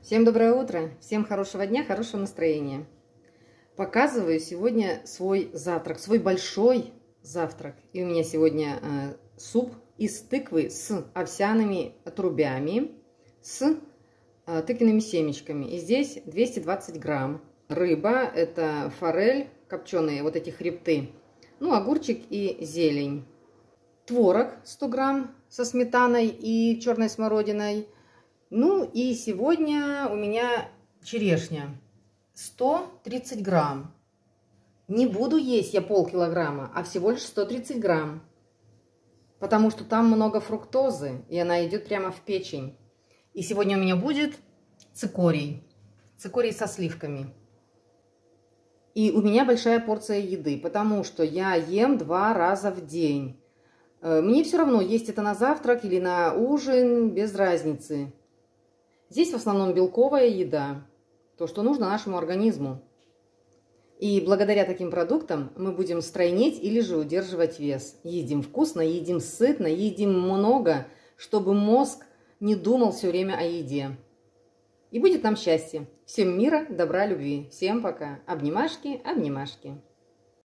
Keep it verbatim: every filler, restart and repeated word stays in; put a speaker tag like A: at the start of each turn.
A: Всем доброе утро, всем хорошего дня, хорошего настроения. Показываю сегодня свой завтрак, свой большой завтрак. И у меня сегодня э, суп из тыквы с овсяными отрубями, с э, тыквенными семечками. И здесь двести двадцать грамм. Рыба, это форель, копченые вот эти хребты. Ну, огурчик и зелень. Творог сто грамм со сметаной и черной смородиной. Ну и сегодня у меня черешня сто тридцать грамм. Не буду есть я полкилограмма, а всего лишь сто тридцать грамм. Потому что там много фруктозы, и она идет прямо в печень. И сегодня у меня будет цикорий. Цикорий со сливками. И у меня большая порция еды, потому что я ем два раза в день. Мне все равно, есть это на завтрак или на ужин, без разницы. Здесь в основном белковая еда, то, что нужно нашему организму. И благодаря таким продуктам мы будем стройнеть или же удерживать вес. Едим вкусно, едим сытно, едим много, чтобы мозг не думал все время о еде. И будет нам счастье. Всем мира, добра, любви. Всем пока. Обнимашки, обнимашки.